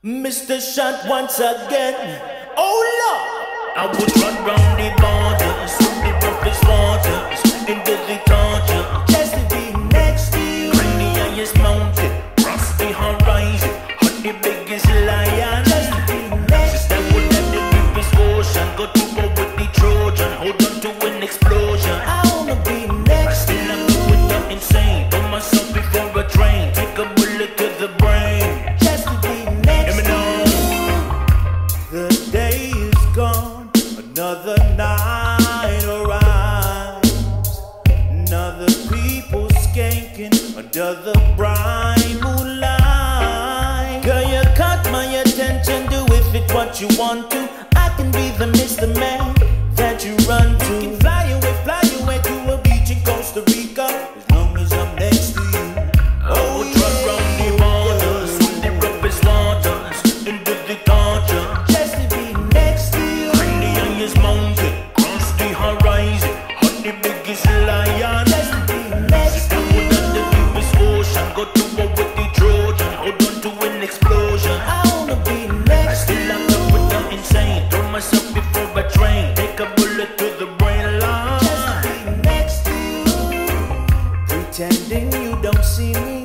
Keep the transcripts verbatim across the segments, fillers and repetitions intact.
Mister Shot once again. Oh Lord, I would run round the borders, the roughest waters, into the torture, just to be next to you. climb the highest mountain, cross the horizon, hunt the biggest lion, Just to be next that would let the deepest ocean, go to war with the Trojan, hold on to an explosion. I wanna be next to Still I'm you. doing the insane, throw myself before a train, take a bullet to the brain. Just to be next Let me to know. you. The day is gone, another night arrives. Another people skanking under the bright moonlight. Girl, you caught my attention, do with it what you want to. I can be the Mister Man that you run to. Can fly away, fly away to a beach in Costa Rica, as long as I'm next to you. Oh, run round the borders, swim the roughest waters, into the torture, Just to be next to you. climb the highest mountain, cross the horizon, hunt the biggest lion. Just to be next to That you. would on the deepest ocean, go to war with the Trojan, hold on to an explosion. I wanna be I next to still am up with the insane, throw myself before a train, take a bullet to the brain line. Just to be next to you. Pretending you don't see me,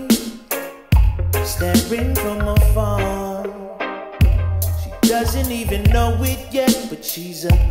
staring from afar. She doesn't even know it yet, but she's a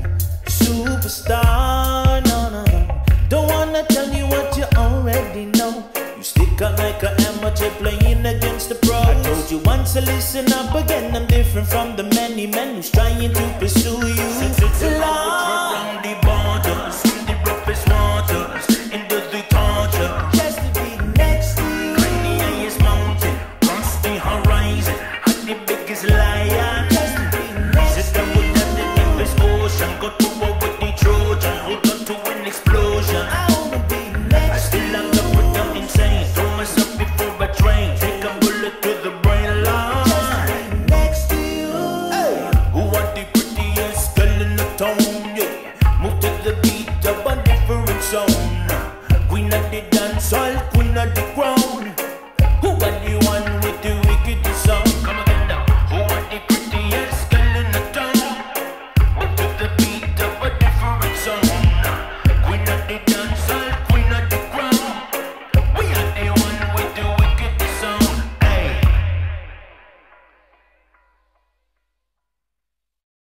superstar. No, no, no. Don't wanna tell you what you already know. You stick out like an amateur playing against the pros. I told you once to listen up again. I'm different from the many men who's trying to pursue you. Lord, Round the borders, swim the roughest waters, into the torture, just to be next to you. climb the highest mountain, cross the horizon, hunt the biggest lion. Just to be next Sit to down with the deepest ocean, go to war with the Trojan, hold on to an explosion. I wanna be I next to still am up with the insane, throw myself before a train, take a bullet to the brain line. you. Next to you. Hey. Who are the prettiest girl in the town? Yeah, move to the beat of a different sound. Queen of the dance hall, queen of the crown.